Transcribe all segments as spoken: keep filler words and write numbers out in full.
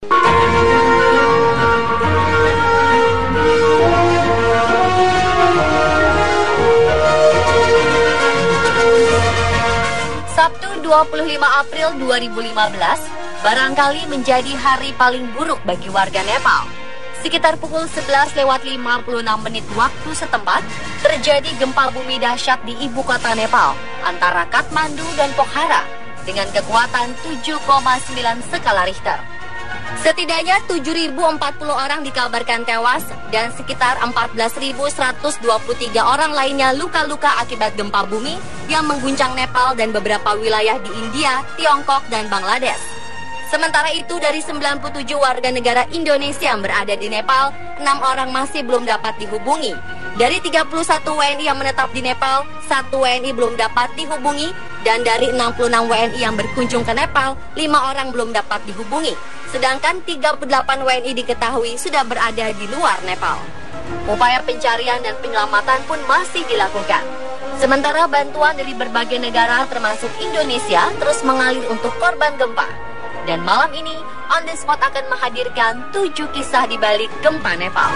Sabtu dua puluh lima April dua ribu lima belas barangkali menjadi hari paling buruk bagi warga Nepal. Sekitar pukul sebelas lewat lima puluh enam menit waktu setempat, terjadi gempa bumi dahsyat di ibu kota Nepal antara Kathmandu dan Pokhara dengan kekuatan tujuh koma sembilan skala Richter. Setidaknya tujuh ribu empat puluh orang dikabarkan tewas dan sekitar empat belas ribu seratus dua puluh tiga orang lainnya luka-luka akibat gempa bumi yang mengguncang Nepal dan beberapa wilayah di India, Tiongkok, dan Bangladesh. Sementara itu, dari sembilan puluh tujuh warga negara Indonesia yang berada di Nepal, enam orang masih belum dapat dihubungi. Dari tiga puluh satu W N I yang menetap di Nepal, satu W N I belum dapat dihubungi, dan dari enam puluh enam W N I yang berkunjung ke Nepal, lima orang belum dapat dihubungi. Sedangkan tiga puluh delapan W N I diketahui sudah berada di luar Nepal. Upaya pencarian dan penyelamatan pun masih dilakukan. Sementara bantuan dari berbagai negara termasuk Indonesia terus mengalir untuk korban gempa. Dan malam ini, On The Spot akan menghadirkan tujuh kisah di balik gempa Nepal.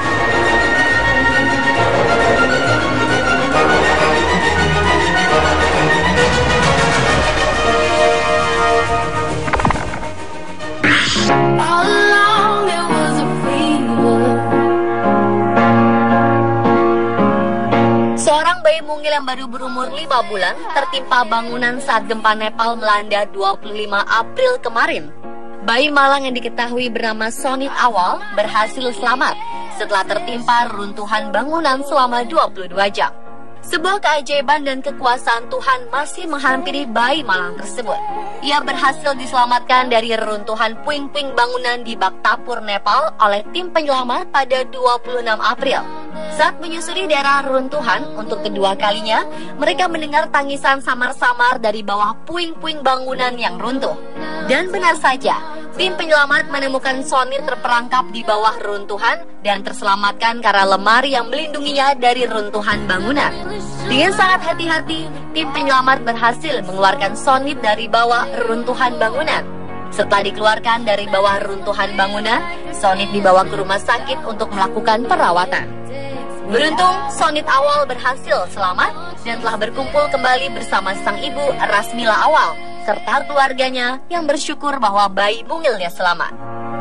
Seorang bayi mungil yang baru berumur lima bulan tertimpa bangunan saat gempa Nepal melanda dua puluh lima April kemarin. Bayi malang yang diketahui bernama Sonit Awal berhasil selamat setelah tertimpa runtuhan bangunan selama dua puluh dua jam. Sebuah keajaiban dan kekuasaan Tuhan masih menghampiri bayi malang tersebut. Ia berhasil diselamatkan dari reruntuhan puing-puing bangunan di Bhaktapur, Nepal oleh tim penyelamat pada dua puluh enam April. Saat menyusuri daerah reruntuhan untuk kedua kalinya, mereka mendengar tangisan samar-samar dari bawah puing-puing bangunan yang runtuh. Dan benar saja, tim penyelamat menemukan Sonit terperangkap di bawah runtuhan dan terselamatkan karena lemari yang melindunginya dari runtuhan bangunan. Dengan sangat hati-hati, tim penyelamat berhasil mengeluarkan Sonit dari bawah runtuhan bangunan. Setelah dikeluarkan dari bawah runtuhan bangunan, Sonit dibawa ke rumah sakit untuk melakukan perawatan. Beruntung, Sonit Awal berhasil selamat dan telah berkumpul kembali bersama sang ibu Rasmila Awal serta keluarganya yang bersyukur bahwa bayi mungilnya selamat.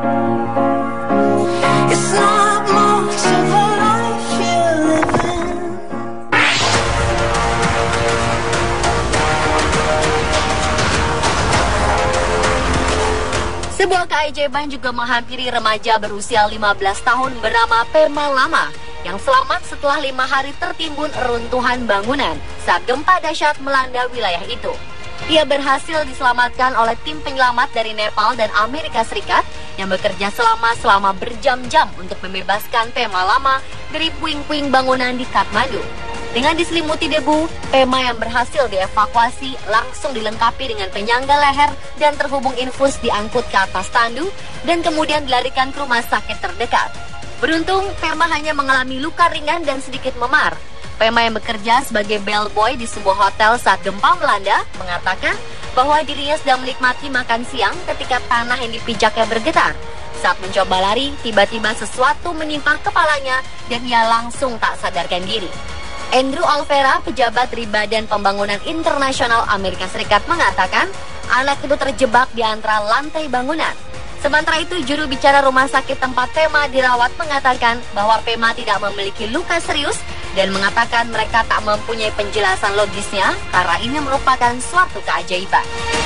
Sebuah keajaiban juga menghampiri remaja berusia lima belas tahun bernama Pema Lama yang selamat setelah lima hari tertimbun runtuhan bangunan saat gempa dahsyat melanda wilayah itu. Ia berhasil diselamatkan oleh tim penyelamat dari Nepal dan Amerika Serikat yang bekerja selama selama berjam-jam untuk membebaskan Pema Lama dari puing-puing bangunan di Kathmandu. Dengan diselimuti debu, Pema yang berhasil dievakuasi langsung dilengkapi dengan penyangga leher dan terhubung infus diangkut ke atas tandu dan kemudian dilarikan ke rumah sakit terdekat. Beruntung, Pema hanya mengalami luka ringan dan sedikit memar. Pema yang bekerja sebagai bellboy di sebuah hotel saat gempa melanda mengatakan bahwa dirinya sedang menikmati makan siang ketika tanah yang dipijaknya bergetar. Saat mencoba lari, tiba-tiba sesuatu menimpa kepalanya dan ia langsung tak sadarkan diri. Andrew Alvera, pejabat dari Badan Pembangunan Internasional Amerika Serikat mengatakan anak itu terjebak di antara lantai bangunan. Sementara itu, juru bicara rumah sakit tempat Pema dirawat mengatakan bahwa Pema tidak memiliki luka serius dan mengatakan mereka tak mempunyai penjelasan logisnya karena ini merupakan suatu keajaiban.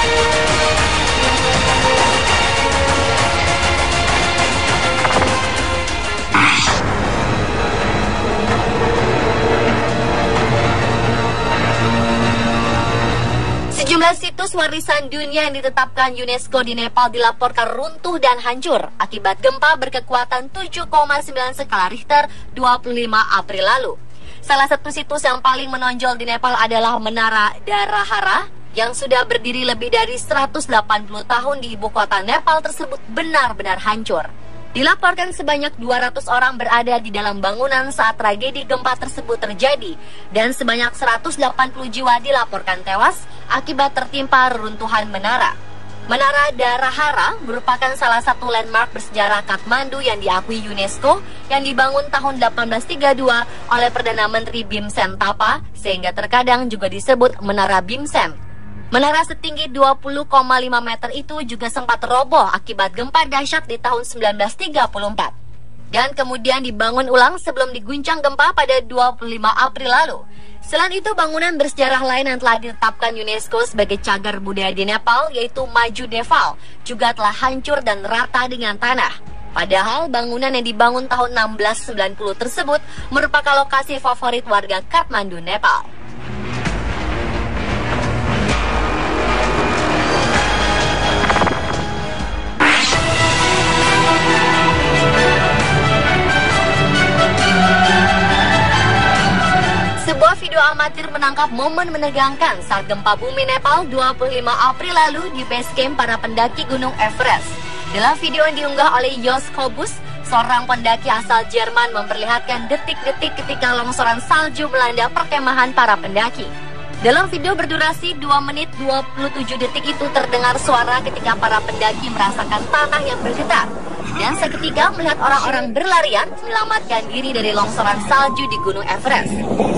Sejumlah situs warisan dunia yang ditetapkan UNESCO di Nepal dilaporkan runtuh dan hancur akibat gempa berkekuatan tujuh koma sembilan skala Richter dua puluh lima April lalu. Salah satu situs yang paling menonjol di Nepal adalah Menara Darahara yang sudah berdiri lebih dari seratus delapan puluh tahun di ibu kota Nepal tersebut benar-benar hancur. Dilaporkan sebanyak dua ratus orang berada di dalam bangunan saat tragedi gempa tersebut terjadi dan sebanyak seratus delapan puluh jiwa dilaporkan tewas akibat tertimpa reruntuhan menara. Menara Darahara merupakan salah satu landmark bersejarah Kathmandu yang diakui UNESCO yang dibangun tahun delapan belas tiga puluh dua oleh Perdana Menteri Bhimsen Thapa, sehingga terkadang juga disebut Menara Bhimsen. Menara setinggi dua puluh koma lima meter itu juga sempat roboh akibat gempa dahsyat di tahun sembilan belas tiga puluh empat. Dan kemudian dibangun ulang sebelum diguncang gempa pada dua puluh lima April lalu. Selain itu, bangunan bersejarah lain yang telah ditetapkan UNESCO sebagai cagar budaya di Nepal, yaitu Maju Deval, juga telah hancur dan rata dengan tanah. Padahal bangunan yang dibangun tahun enam belas sembilan puluh tersebut merupakan lokasi favorit warga Kathmandu, Nepal. Sebuah video amatir menangkap momen menegangkan saat gempa bumi Nepal dua puluh lima April lalu di base camp para pendaki Gunung Everest. Dalam video yang diunggah oleh Jos Kobus, seorang pendaki asal Jerman memperlihatkan detik-detik ketika longsoran salju melanda perkemahan para pendaki. Dalam video berdurasi dua menit dua puluh tujuh detik itu terdengar suara ketika para pendaki merasakan tanah yang bergetar. Dan seketika melihat orang-orang berlarian menyelamatkan diri dari longsoran salju di Gunung Everest.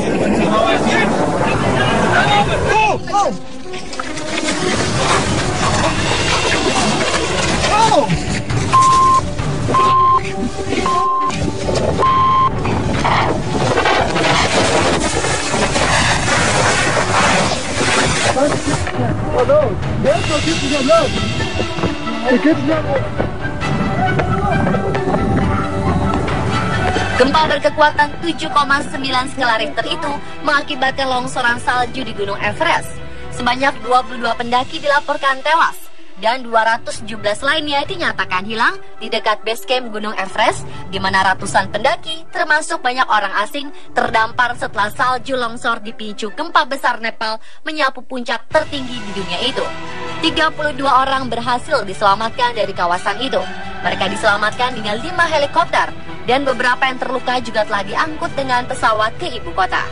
Gempa berkekuatan tujuh koma sembilan skala Richter itu mengakibatkan longsoran salju di Gunung Everest. Sebanyak dua puluh dua pendaki dilaporkan tewas dan dua ratus tujuh belas lainnya dinyatakan hilang di dekat base camp Gunung Everest, di mana ratusan pendaki, termasuk banyak orang asing, terdampar setelah salju longsor dipicu gempa besar Nepal menyapu puncak tertinggi di dunia itu. tiga puluh dua orang berhasil diselamatkan dari kawasan itu. Mereka diselamatkan dengan lima helikopter, dan beberapa yang terluka juga telah diangkut dengan pesawat ke ibu kota.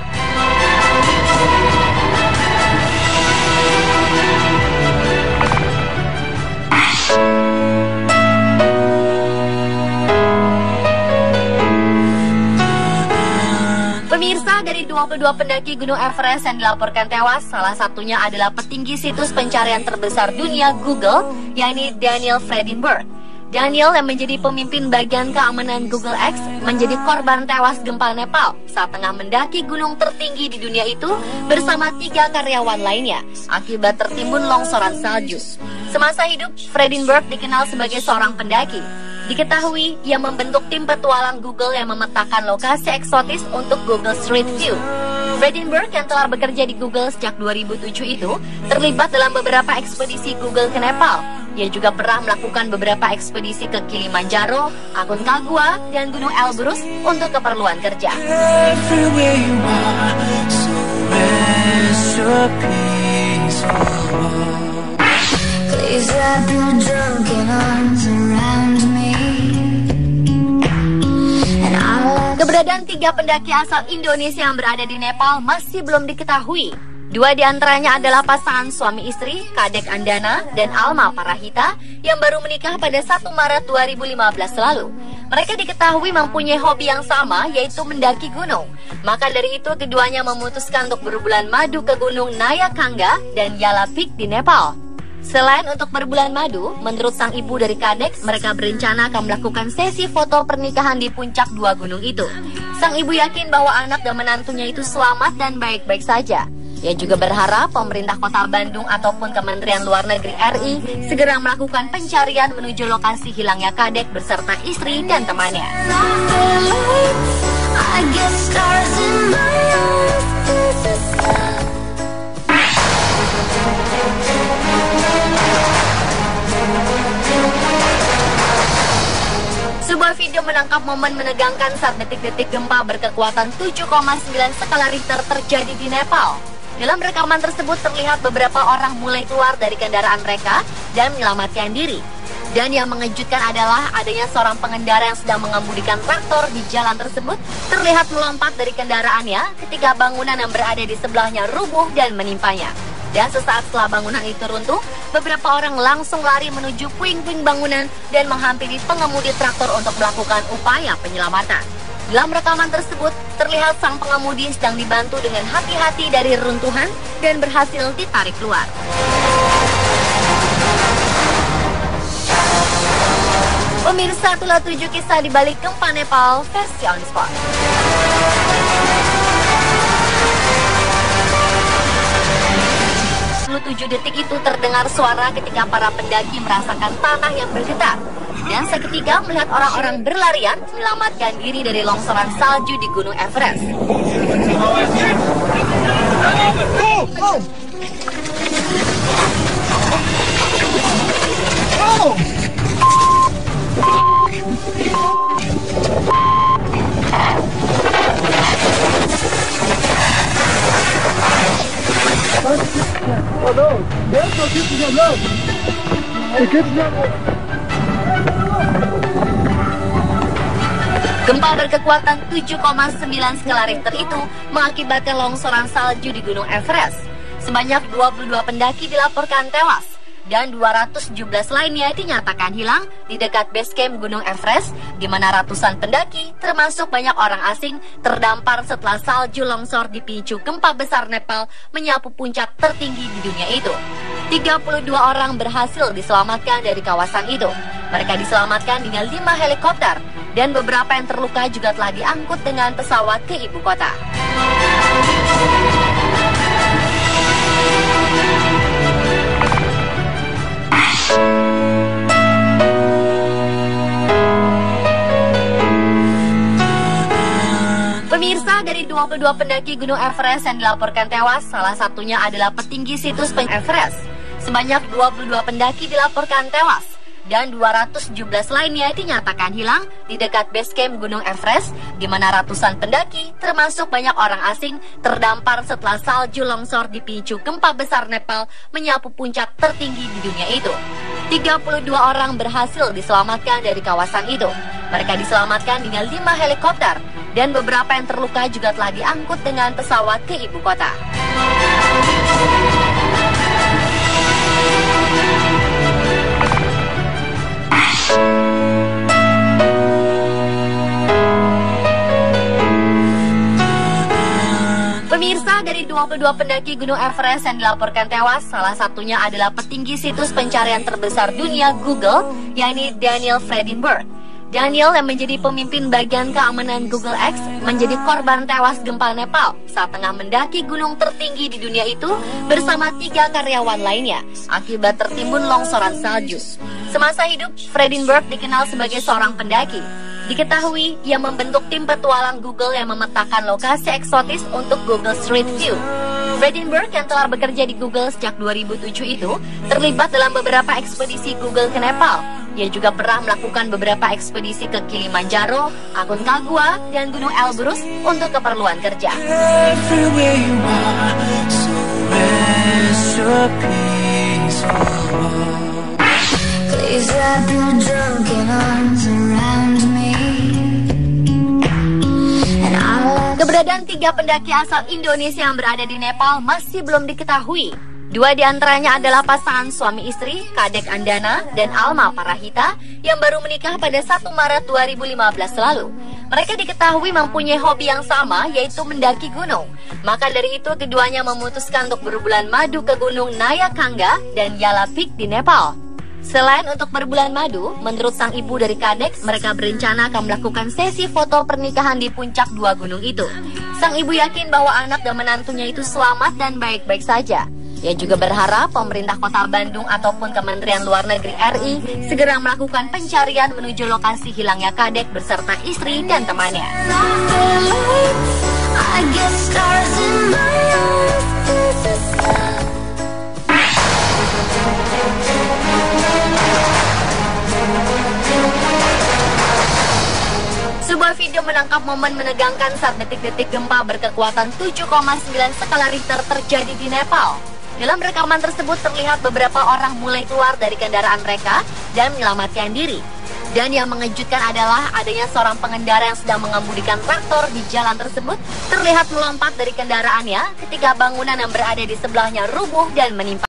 Pemirsa, dari dua puluh dua pendaki Gunung Everest yang dilaporkan tewas, salah satunya adalah petinggi situs pencarian terbesar dunia Google, yakni Daniel Fredinburg. Daniel yang menjadi pemimpin bagian keamanan Google X menjadi korban tewas gempa Nepal saat tengah mendaki gunung tertinggi di dunia itu bersama tiga karyawan lainnya akibat tertimbun longsoran salju. Semasa hidup, Fredinburg dikenal sebagai seorang pendaki. Diketahui ia membentuk tim petualang Google yang memetakan lokasi eksotis untuk Google Street View. Fredinburg yang telah bekerja di Google sejak dua ribu tujuh itu terlibat dalam beberapa ekspedisi Google ke Nepal. Ia juga pernah melakukan beberapa ekspedisi ke Kilimanjaro, Aconcagua, dan Gunung Elbrus untuk keperluan kerja. Keberadaan tiga pendaki asal Indonesia yang berada di Nepal masih belum diketahui. Dua di antaranya adalah pasangan suami istri, Kadek Andana dan Alma Parahita, yang baru menikah pada satu Maret dua ribu lima belas lalu. Mereka diketahui mempunyai hobi yang sama, yaitu mendaki gunung. Maka dari itu, keduanya memutuskan untuk berbulan madu ke gunung Nayakanga dan Yala Peak di Nepal. Selain untuk berbulan madu, menurut sang ibu dari Kadek, mereka berencana akan melakukan sesi foto pernikahan di puncak dua gunung itu. Sang ibu yakin bahwa anak dan menantunya itu selamat dan baik-baik saja. Ia juga berharap pemerintah kota Bandung ataupun Kementerian Luar Negeri R I segera melakukan pencarian menuju lokasi hilangnya Kadek beserta istri dan temannya. Sebuah video menangkap momen menegangkan saat detik-detik gempa berkekuatan tujuh koma sembilan skala Richter terjadi di Nepal. Dalam rekaman tersebut terlihat beberapa orang mulai keluar dari kendaraan mereka dan menyelamatkan diri. Dan yang mengejutkan adalah adanya seorang pengendara yang sedang mengemudikan traktor di jalan tersebut terlihat melompat dari kendaraannya ketika bangunan yang berada di sebelahnya rubuh dan menimpanya. Dan sesaat setelah bangunan itu runtuh, beberapa orang langsung lari menuju puing-puing bangunan dan menghampiri pengemudi traktor untuk melakukan upaya penyelamatan. Dalam rekaman tersebut, terlihat sang pengemudi sedang dibantu dengan hati-hati dari reruntuhan dan berhasil ditarik keluar. Pemirsa, itulah tujuh kisah di balik gempa Nepal versi On Spot. tujuh detik itu terdengar suara ketika para pendaki merasakan tanah yang bergetar. Dan seketika melihat orang-orang berlarian menyelamatkan diri dari longsoran salju di Gunung Everest. Gempa berkekuatan tujuh koma sembilan skala Richter itu mengakibatkan longsoran salju di Gunung Everest. Sebanyak dua puluh dua pendaki dilaporkan tewas dan dua ratus tujuh belas lainnya dinyatakan hilang di dekat base camp Gunung Everest, di mana ratusan pendaki, termasuk banyak orang asing, terdampar setelah salju longsor dipicu gempa besar Nepal menyapu puncak tertinggi di dunia itu. tiga puluh dua orang berhasil diselamatkan dari kawasan itu. Mereka diselamatkan dengan lima helikopter, dan beberapa yang terluka juga telah diangkut dengan pesawat ke ibu kota. Pemirsa, dari dua puluh dua pendaki Gunung Everest yang dilaporkan tewas, salah satunya adalah petinggi situs Everest. Sebanyak dua puluh dua pendaki dilaporkan tewas dan dua ratus tujuh belas lainnya dinyatakan hilang di dekat base camp Gunung Everest, di mana ratusan pendaki, termasuk banyak orang asing, terdampar setelah salju longsor dipicu gempa besar Nepal menyapu puncak tertinggi di dunia itu. tiga puluh dua orang berhasil diselamatkan dari kawasan itu. Mereka diselamatkan dengan lima helikopter, dan beberapa yang terluka juga telah diangkut dengan pesawat ke ibu kota. Pemirsa, dari dua puluh dua pendaki Gunung Everest yang dilaporkan tewas, salah satunya adalah petinggi situs pencarian terbesar dunia Google, yakni Daniel Fredinburg. Daniel yang menjadi pemimpin bagian keamanan Google X menjadi korban tewas gempa Nepal saat tengah mendaki gunung tertinggi di dunia itu bersama tiga karyawan lainnya akibat tertimbun longsoran salju. Semasa hidup, Fredinburg dikenal sebagai seorang pendaki. Diketahui ia membentuk tim petualang Google yang memetakan lokasi eksotis untuk Google Street View. Fredinburg yang telah bekerja di Google sejak dua ribu tujuh itu terlibat dalam beberapa ekspedisi Google ke Nepal. Ia juga pernah melakukan beberapa ekspedisi ke Kilimanjaro, Aconcagua, dan Gunung Elbrus untuk keperluan kerja. Keberadaan tiga pendaki asal Indonesia yang berada di Nepal masih belum diketahui. Dua di antaranya adalah pasangan suami istri, Kadek Andana dan Alma Parahita, yang baru menikah pada satu Maret dua ribu lima belas lalu. Mereka diketahui mempunyai hobi yang sama, yaitu mendaki gunung. Maka dari itu, keduanya memutuskan untuk berbulan madu ke gunung Nayakanga dan Yala Peak di Nepal. Selain untuk berbulan madu, menurut sang ibu dari Kadek, mereka berencana akan melakukan sesi foto pernikahan di puncak dua gunung itu. Sang ibu yakin bahwa anak dan menantunya itu selamat dan baik-baik saja. Ia juga berharap pemerintah kota Bandung ataupun Kementerian Luar Negeri R I segera melakukan pencarian menuju lokasi hilangnya Kadek beserta istri dan temannya. Sebuah video menangkap momen menegangkan saat detik-detik gempa berkekuatan tujuh koma sembilan skala Richter terjadi di Nepal. Dalam rekaman tersebut terlihat beberapa orang mulai keluar dari kendaraan mereka dan menyelamatkan diri. Dan yang mengejutkan adalah adanya seorang pengendara yang sedang mengemudikan traktor di jalan tersebut terlihat melompat dari kendaraannya ketika bangunan yang berada di sebelahnya rubuh dan menimpa.